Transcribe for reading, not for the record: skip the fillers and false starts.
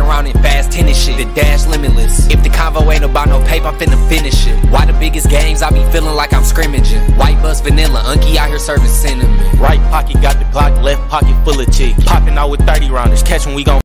around in fast tennis shit. The dash limitless. If the convo ain't about no paper, I'm finna finish it. Why the biggest games, I be feeling like I'm scrimmaging. White bus vanilla, Unky out here serving cinnamon. Right pocket got the Glock, left pocket full of chicks. Popping out with 30 rounders, catch when we gon'